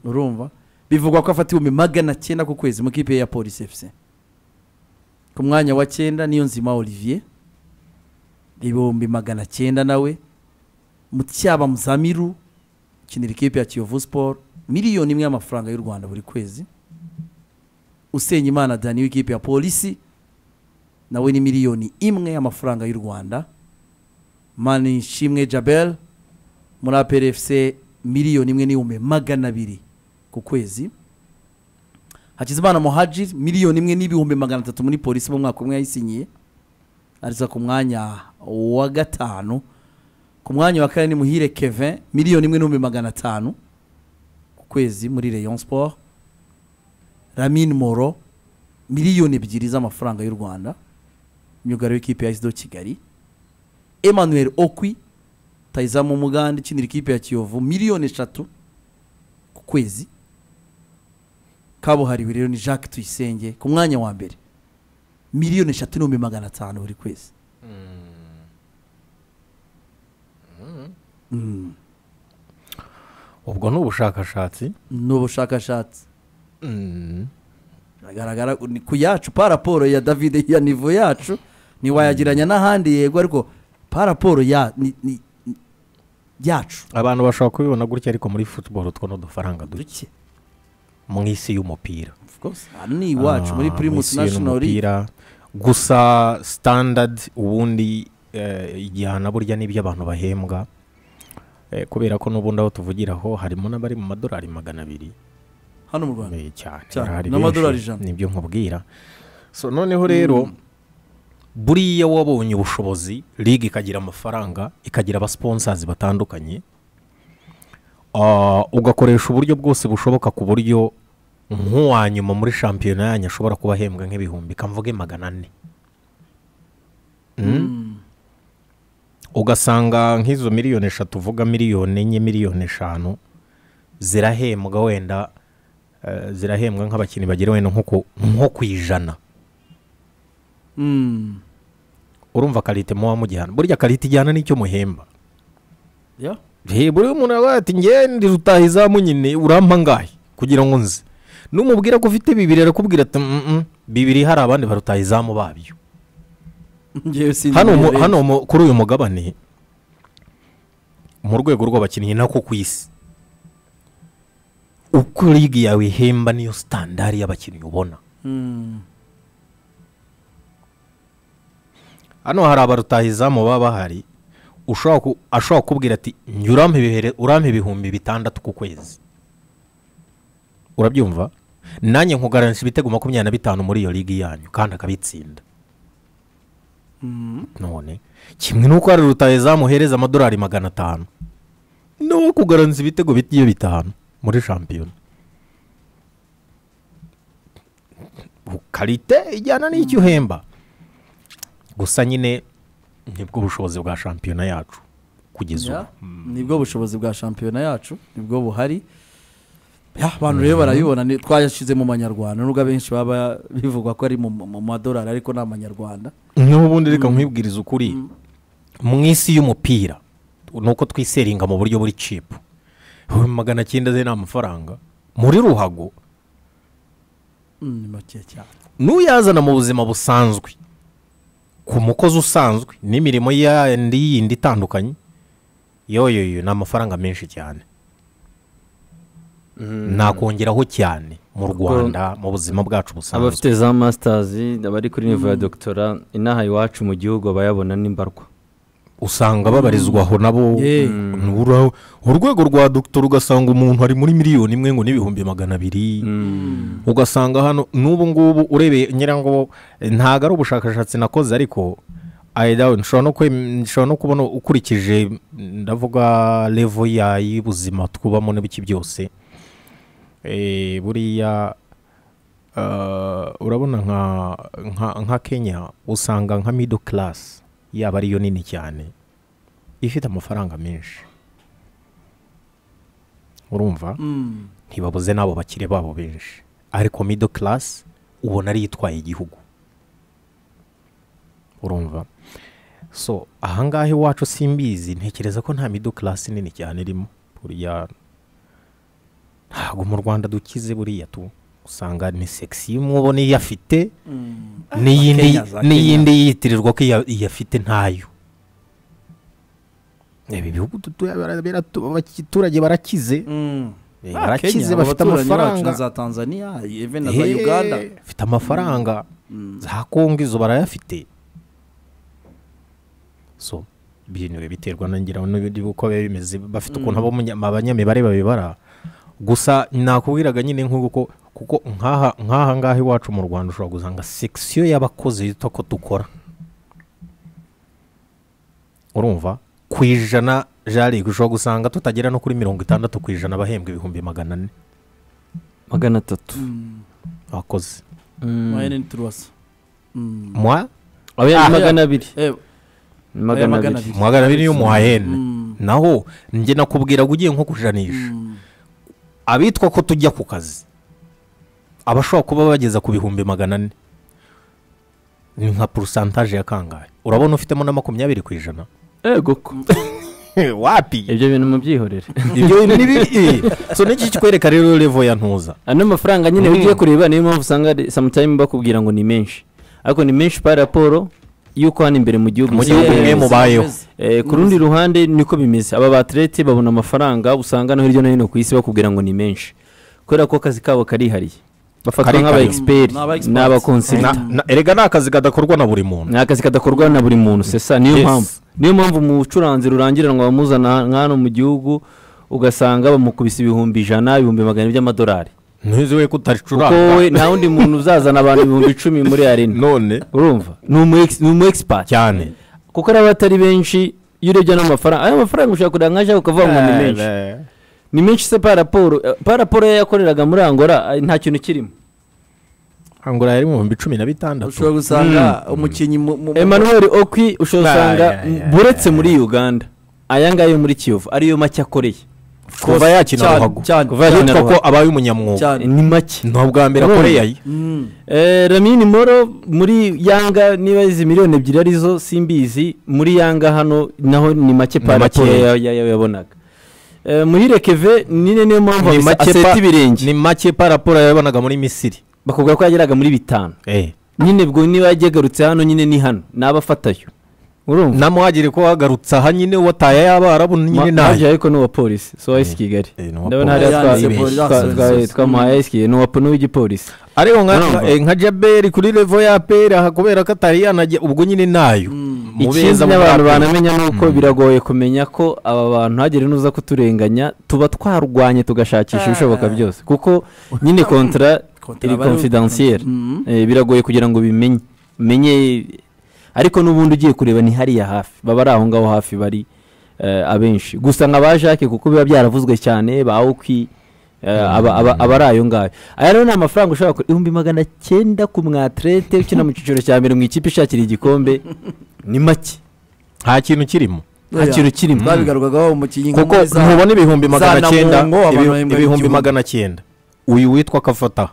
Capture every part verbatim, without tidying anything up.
urumva bivugwa ko afatiwe mu magana cyenda ku kwezi mu kipe ya Police F C ku mwanya wa cyenda niyo nzima Olivier ibihumbi magana cyenda nawe Mutyaba Muzamiru kinira ikipe ya Kiyovu Sport miliyoni imwe y'amafaranga y'u Rwanda buri kwezi Usenyimana Dani w'ikipe ya Police nawe ni miliyoni imwe y'amafaranga y'u Rwanda Mani Shimwe Jabel muri A P R F C miliyoni imwe n'ibihumbi magana abiri ku kwezi Hakizimana Muhajir miliyoni imwe n'ibihumbi magana atatu muri Police mu mwaka umwe yayisinyiye ariza ku mwanya wa gatanu ku mwanya wa kane ni Muhire Kevin miliyoni imwe n'ibihumbi magana atanu ku kwezi muri Rayon Sport Ramin Moro miliyoni ebyiri z'amafaranga y'u Rwanda myugaro w'ikipe ya S D Kigali Emmanuel Okwi tayizamu Muganda kinira ikipe ya Kiyovu miliyoni eshatu ku kwezi kabuhariwe rero ni Jacques Tuyisenge ku mwanya wa mbere miliyoni eshatu n'ibihumbi magana atanu buri kwezi mm. ubwo n'ubushakashatsi n'ubushakashatsi mm. agaragara ku yacu pa raporo ya David ya niveau yacu ni wayagiranya n'ahandi yego ariko pa raporo ya ni, ni yacu abantu bashaka kubibona gutya ariko muri football two no dufaranga duke mu isi y'umupira of course ani iwacu muri Primus National League gusa standard ubundi igihana burya n'ibyo abantu bahembwa kubera ko n'ubundi aho tuvugiraho harimo n'abari mu madolari magana abiri hano mu Rwanda cyane n'amadolari ijana nibyo nkubwira so noneho rero buriya wabonye ubushobozi ligue ikagira amafaranga ikagira aba sponsors batandukanye uh, ugakoresha uburyo bwose bushoboka ku buryo nk'uwanyuma muri shampiyona yanyu ashobora kuba ahembwa nk'ibihumbi kamvuge magana ane mm? mm. ugasanga nk'izo miliyoni eshatu uvuga miliyoni enye miliyoni eshanu zirahembwa wenda uh, zirahembwa nk'abakinnyi bagera wenda nko ku ijana mm. urumva kalite muwa mujyana burya kalite ijyana n'icyo muhemba ya he buri umuntu ati nge ndi rutahizamu nyine urampa ngahe kugira ngo nzi numubwira ko ufite bibiri arakubwira ati mm bibiri hari abandi barutahizamu babyo hano hano kuri uyu mugabane mu rwego rw'abakinnyi nako kwisi uko ligue yawe ihemba niyo standard y'abakinnyi ubona mm. hano hari abarutahizamu baba bahari ushobora ashobora kubwira ati nyurampe bihere urampe ibihumbi bitandatu ku kwezi urabyumva nanjye nkugaranira ibitego makumyabiri na bitanu muri iyo ligue yanyu kandi akabitsinda mm. none kimwe nuko hari rutahizamu hereza amadolari magana atanu no kugaranira ibitego bitiye bitanu muri shampiyona kalite ijyana n'icyo uhemba gusa nyine nibwo bushobozi bwa shampiyona yacu kugeza ubu nibwo bushobozi bwa shampiyona yacu nibwo buhari ya abantu rero barabibona twayashize mu manyarwanda nubwo abenshi baba bivugwa ko ari mu madolari ariko na manyarwanda n'ubundi reka nkwibwiriza ukuri mu isi y'umupira nuko twiseringa mu buryo buri cheap magana cyenda ze n'amafaranga muri ruhago ni make cyane n'uyazana mu buzima busanzwe ku mukozi usanzwe n'imirimo yindi yindi itandukanye yoyoyo n'amafaranga menshi cyane nakongeraho cyane mu Rwanda mu buzima bwacu busanzwe abafite za masters abari kuri niveau ya doctora inaha iwacu mu gihugu bayabona n'imbarwa usanga babarizwaho nabo urwego rwa doctor ugasanga umuntu ari muri miliyoni imwe ngo n'ibihumbi magana abiri ugasanga hano n'ubu ngubu urebe nyirango ntago ari ubushakashatsi nakoze ariko I down nshobora no nshobora no kubona ukurikije ndavuga level ya y'ubuzima twubamo n'ibiki byose eh buriya urabona nka nka Kenya usanga nka middle class yaba ariyo nini cyane ifite amafaranga menshi urumva ntibabuze nabo bakire babo benshi ariko middle class ubona ari yitwaye igihugu urumva so ahangahe wacu simbizi ntekereza ko nta middle class nini cyane irimo buriya ntabwo mu Rwanda dukize buriya tu usanga ni sexy mubone yafite n'iyindi n'iyindi yitirirwa ko yafite ntayo. Ebi bihugu abaturage barakize barakize bafite amafaranga za Tanzania even na za Uganda bafite amafaranga za Kongo izo barayafite. So ibintu biterwa nangira uko bimeze bafite ukuntu abanyamibare babibara. Gusa nakubwiraga nyine nk'uko kuko nkaha nkaha ngahe iwacu mu Rwanda ushobora gusanga section y'abakozi yitwa ko dukora urumva kwijana jari ushobora gusanga tutagera no kuri mirongo itandatu kwijana bahembwa ibihumbi magana ane magana atatu abakozi mwene nturwasa mwa aba magana abiri magana abiri magana abiri yo muhayene naho nge nakubwira gugiye nko kujanisha abitwa ko tujya ku kazi abashobora kuba bageza ku bihumbi magana ane ni nka pourcentage ya kangahe urabona ufitemo na makumyabiri kwijana ego ko wapi ibyo bintu mu byihorere ibyo ni bibi so niki kikwereka rero level ya ntuza ano mafaranga nyine ugiye kureba niyo mpamvu usanga sometimes bakubwira ngo ni menshi ariko ni menshi par rapport yuko hano imbere mu gihugu mu gihugu mwe mubayeho eh ku rundi ruhande niko bimeze aba batlete babona amafaranga usanga no hiryo no hino ku isi bakubwira ngo ni menshi kubera ko kazi kabo karihariye bafatwa nk'aba expert n'aba consultant erega nakazi kadakorwa na buri muntu nakazi kadakorwa na buri muntu sesa niyo mpamvu niyo mpamvu mu curanze rurangiranwa bamuzana nkano mu gihugu ugasanga bamukubisa ibihumbi ijana ibihumbi magana by'amadolari ntuzi we kutaricuranga kuko we nta wundi muntu uzazana abantu ibihumbi icumi muri arena none urumva ni umu expert cyane kuko ari abatari benshi iyo urebye n'amafaranga ayo mafaranga ushaka kuranga nkaje ukavuga ngo ni menshi ni menshi se par rapport par rapport yakoreraga muri Angola nta kintu kirimo Angola yari mu bihumbi cumi na bitandatu ushobora gusanga umukinyi Emmanuel Okwi ushobora gusanga buretse muri Uganda aya ngayo muri Kiyovu ariyo make akoreye kuva yakina ruhago kuva yakina ko abaye umunyamwuga ni make no bwa mbere akoreye ayi eh Lamine Moro muri Yanga niba izi miliyoni ebyiri arizo simbizi muri Yanga hano naho ni make par rapport yabonaga muhire Keve nine niyo mpamvu aseta ibirenge ni make par rapport yabonaga muri Misiri bakubwira ko yageraga muri bitanu eh nyine bwo niba yagegarutse hano nyine ni hano nabafatayo urumva namuhagire ko wagarutsa ha nyine wataye y'abarabu nyine naje ariko no wa police so wise Kigali ndabona hari twamuhaye iskiye no wapo w'igipolisi ariko nka Jaberi kuri level ya pera hakubera ko atari yanaje ubwo nyine nayo mubeza abantu banamenya nuko biragoye kumenya ko aba bantu hagire nuza kuturenganya tuba twarwanye tugashakisha ibishoboka byose kuko nyine kontra iri confidentiel biragoye kugira ngo bimenye menye ariko nubundi ugiye kureba ni hariya hafi baba ari aho ngaho hafi bari abenshi gusa nka Jacques kuko biba byaravuzwe cyane bawuki aba ari ayo ngayo aya rero ni amafaranga ushaka ibihumbi magana cyenda ku mwatlete ukina mu cyiciro cya mbere mu ikipe ishakira igikombe ni make nta kintu kirimo nta kintu kirimo babigarugagaho umukinyi kuko ntubona ibihumbi magana cyenda ibihumbi magana cyenda uyu witwa Kafata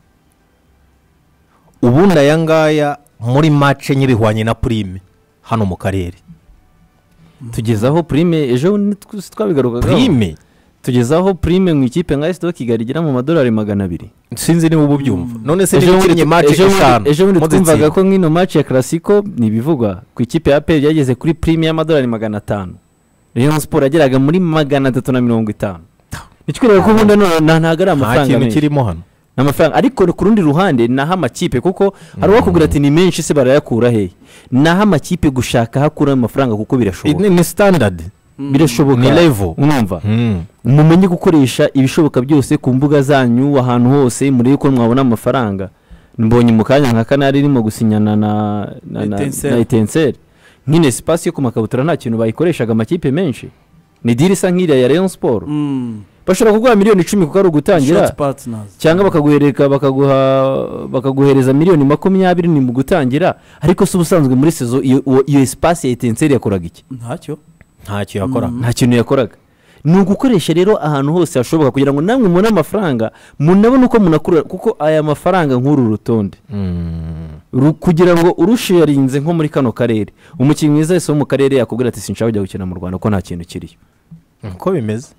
ubundi aya ngaya muri match nyibihwanye na prime hano mu karere tugezaho prime ejo twabigarukaga prime tugezaho prime mu ikipe nka S D Kigali gira mu madolari magana abiri sinzi niba ubu byumva none se nikirinye match eshanu ejo bundi twumvaga ko nkino match ya Classico nibivugwa ku ikipe ya P L yageze kuri prime y'amadolari magana atanu Rayon Sport yageraga muri magana atatu na mirongo itanu nicyo ko ubundi nta ntagara amafaranga menshi kirimo hano n'amafaranga ariko ku rundi ruhande naho amakipe kuko hari wakubwira ati ni menshi se barayakura he naho amakipe gushaka hakura amafaranga kuko birashoboka ni standard birashoboka ni level umva mumenye gukoresha ibishoboka byose ku mbuga zanyu ahantu hose muri uko mwabona amafaranga mbonye mu kanya nka kanari irimo gusinyana na na Etensel nyine space yo ku makabutura nta kintu bayikoreshaga amakipe menshi ni dirisa nk'iriya ya Rayon Sport bashobora kuguha miliyoni icumi kuko ari ugutangira cyangwa bakaguhereka bakaguha bakaguhereza miliyoni makumyabiri ni mu gutangira ariko se ubusanzwe muri sezo iyo espace ya Etensel yakoraga iki ntacyo ntacyo yakora nta kintu yakoraga ni ugukoresha rero ahantu hose hashoboka kugira ngo namwe mubone amafaranga munabone uko munakura kuko aya mafaranga nk'uru rutonde kugira ngo urusharinze nko muri kano karere umukinnyi mwiza wese wo mu karere yakubwira ati sinshaka kujya gukina mu Rwanda ko nta kintu kiriyo uko bimeze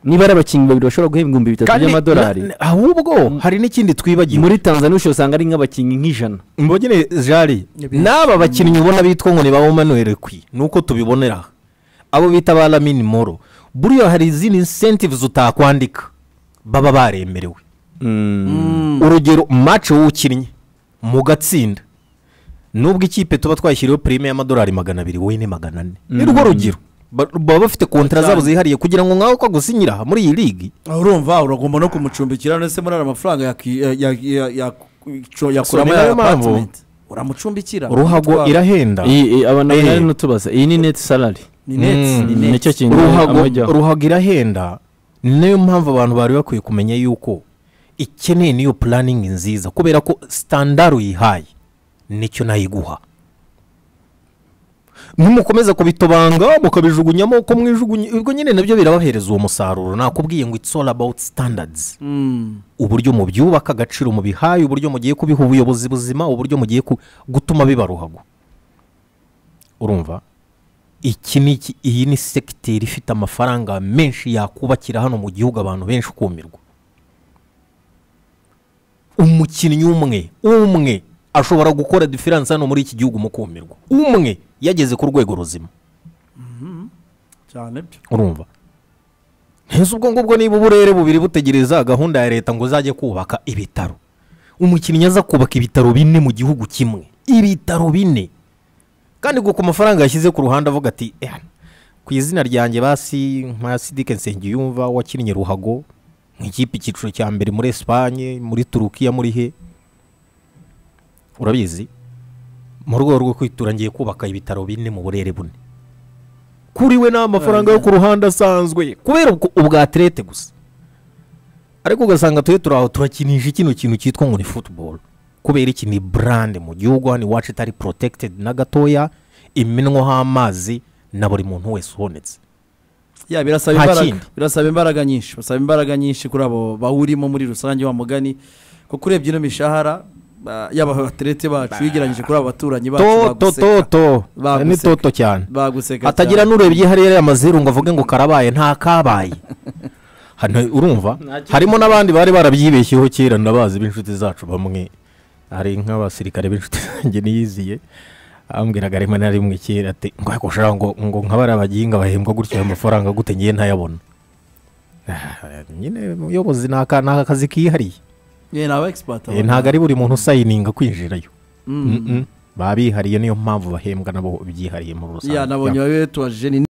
niba ari abakinnyi babiri bashobora guhembwa ibihumbi bitatu by'amadolari ahubwo hari n'ikindi twibagiwe muri Tanzania ushobora usanga ari nk'abakinnyi nk'ijana mbogene jari n'aba bakinnyi ubona bitwa ngo ni ba Emmanuel Kwi nuko tubibonera abo bita ba Lamine Moro buriya hari izindi incentives utakwandika baba baremerewe urugero match w'ukinnye mu gatsinda nubwo ikipe tuba twashyiriyeho prime y'amadolari magana abiri wowe ni magana ane ni rwo rugero baba bafite kontra zabo zihariye kugira ngo ngaho ko gusinyira muri iyi ligi urumva uragomba no kumucumbikira nese muri amafaranga yakuramo ya apartment uramucumbikira uruhago irahenda abantu bari n'utubaza iyi ni net salary ni net ni net nicyo kintu uruhago irahenda niyo mpamvu abantu bari bakwiye kumenya yuko ikeneye niyo planning nziza kubera ko standard uyihaye nicyo nayiguha numukomeza kubitobanga mukabijugunyamo uko mwijugunye ubwo nyine nabyo birabahereza uwo musaruro nakubwiye ngo it's all about standards uburyo mu byubaka agaciro mu bihaye uburyo mugiye kubiha ubuyobozi buzima uburyo mugiye gutuma bibaruhago urumva iki niki iyi ni secteur ifite amafaranga menshi yakubakira hano mu gihugu abantu benshi kumirwa umukinnyi umwe umwe ashobora gukora difference hano muri iki gihugu mu kumirwa umwe yageze ku rwego ruzima cyane urumva ntezo ubwo ngubwo niba uburere bubiri butegereza gahunda ya leta ngo zaje kubaka ibitaro umukinnyi aza kubaka ibitaro bine mu gihugu kimwe ibitaro bine kandi guko amafaranga yashyize ku ruhande avuga ati ku izina ryanjye basi nka Sidike Nsengiyumva wakinnye ruhago nk'ikipe cyiciro cya mbere muri Espagne muri Turukiya muri he urabizi mu rwego rwo kwitura ngiye kubaka ibitaro bine mu burere bune kuri we n'amafaranga yo ku ruhande asanzwe kubera ubwa atlete gusa ariko ugasanga tuye turaho turakinisha kino kintu cyitwa ngo ni football kubera iki ni brand mu gihugu hani wacu itari protected na gatoya iminwa h'amazi na buri muntu wese ubonetse ya birasaba imbaraga birasaba imbaraga nyinshi basaba imbaraga nyinshi kuri abo bawurimo muri rusange wa mugani ko kurebye no mishahara yaba abaterete bacu yigeranyije kuri abaturanyi bacu baguseka to to ni toto cyane baguseka atagira nurebye hariya amaziru ngo avuge ngo karabaye nta kabaye hano urumva harimo nabandi bari barabyibeshyeho kera ndabazi b'inshuti zacu bamwe hari nk'abasirikare b'inshuti zanjye niyiziye ambwiraga rimwe na rimwe kera ati ngo akoshara ngo ngo nkabara abaginga bahembwa gutyo amafaranga gute ngiye ntayabona nyine uyobozi naka naka kazi kihariye ye nawe expert ntago ari buri muntu usayininga kwinjirayo babihariye niyo mpamvu bahembwa nabo byihariye mu rusange ya nabonye babe tuwaje